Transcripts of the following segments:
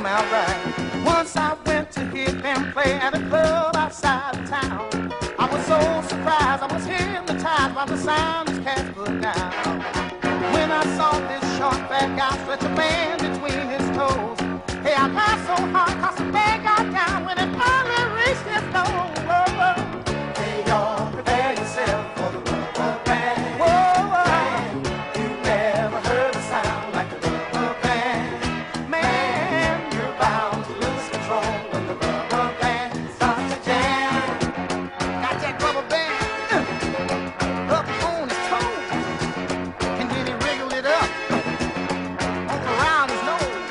come out right. Once I went to hear them play at a club outside of town. I was so surprised, I was hypnotized by the sound this cat put down. When I saw this short fat guy stretch a band between his toes, hey, I laughed so hard 'cause the man got down when it finally reached his nose. Hey, y'all, prepare yourself for the rubber band. Whoa, you never heard a sound like the rubber band. Man, you're bound to lose control when the rubber band starts to jam. Got that rubber band up on his toes, and then he wriggled it up around his nose.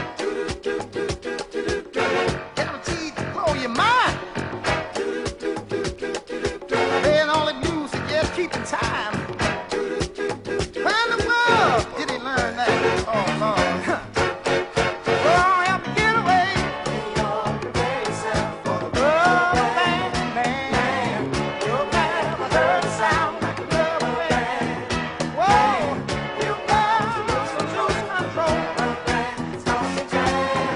Guaranteed to blow your mind. Playing all the music, yeah, keeping time. Where in the world did he learn that? Oh, Lord. Oh, help me get away. Prepare yourself for the rubber band, man. You've never heard a sound like a rubber band. Whoa, you got to lose control. Start to jam.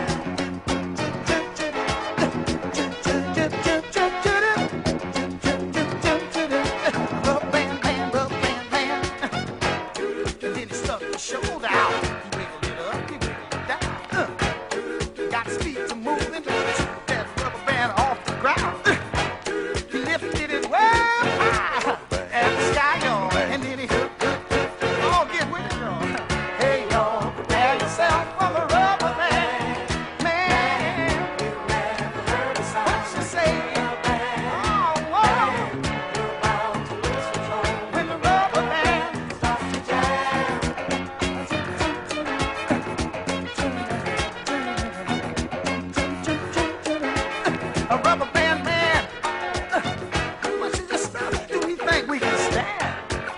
Rubber band, band, rubber band, band. And then he stuck his shoulder out. He wiggled it up, he wiggled it down. Got his feet to moving to shoot that rubber band off the ground. He lifted it way high at the sky, y'all. And then he all get with it, y'all. Hey, y'all, prepare yourself for the rubber band. Man, you never heard a sound. What you say? Oh, whoa. You're bound to lose control when the rubber band starts to jam. A rubber band man. How much of this stuff do we think we can stand?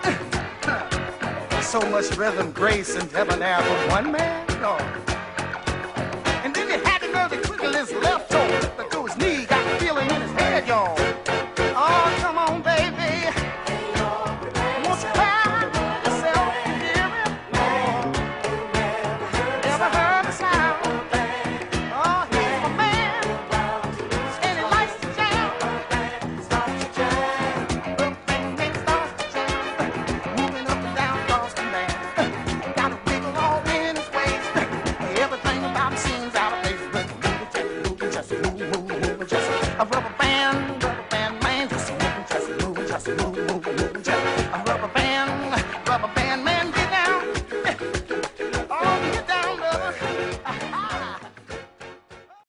So much rhythm, grace, and debonair for one man? No. And then he had the nerve to twiddle his left toe, but to his knee, got the feeling in his head, y'all. Oh, come on, baby. Won't you find yourself hear it? Ever heard a sound? Oh, he's my man, and he likes to jam. Starts to jam. Rubber band starts to jam. Moving up and down across the land. Got a wiggle all in his waist. Everything about him seems out of place. But moving, just moving, just a rubber band man, just moving, just moving, just moving.